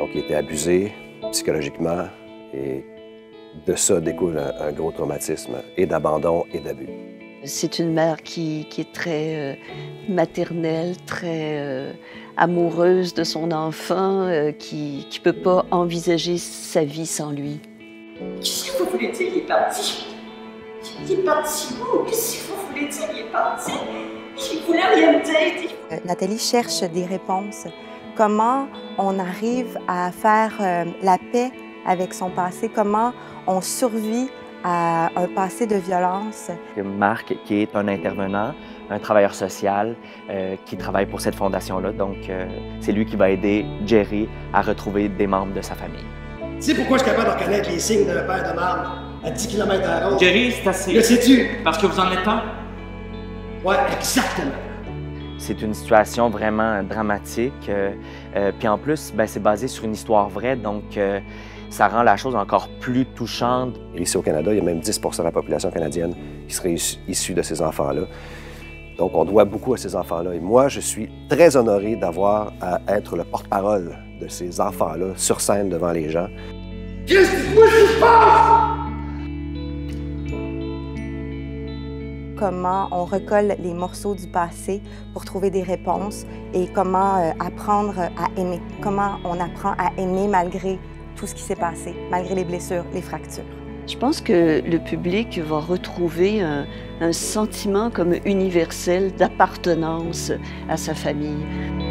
Donc, il était abusé psychologiquement et de ça découle un gros traumatisme et d'abandon et d'abus. C'est une mère qui est très maternelle, très amoureuse de son enfant, qui ne peut pas envisager sa vie sans lui. Qu'est-ce que vous voulez dire, il est parti? Il est parti où? Qu'est-ce que vous voulez dire, il est parti? Il voulait rien me dire. Nathalie cherche des réponses. Comment on arrive à faire la paix avec son passé? Comment on survit à un passé de violence? Marc, qui est un intervenant, un travailleur social qui travaille pour cette fondation-là. Donc, c'est lui qui va aider Jerry à retrouver des membres de sa famille. Tu sais pourquoi je suis capable de reconnaître les signes d'un père de marde à 10 km à l'heure? Jerry, c'est assez. Le sais-tu? Parce que vous en êtes un? Ouais, exactement. C'est une situation vraiment dramatique. Puis en plus, ben, c'est basé sur une histoire vraie, donc ça rend la chose encore plus touchante. Et ici au Canada, il y a même 10 de la population canadienne qui serait issue de ces enfants-là. Donc, on doit beaucoup à ces enfants-là. Et moi, je suis très honoré d'avoir à être le porte-parole de ces enfants-là sur scène devant les gens. Qu'est-ce qui se passe? Comment on recolle les morceaux du passé pour trouver des réponses et comment apprendre à aimer. Comment on apprend à aimer malgré tout ce qui s'est passé, malgré les blessures, les fractures. Je pense que le public va retrouver un sentiment comme universel d'appartenance à sa famille.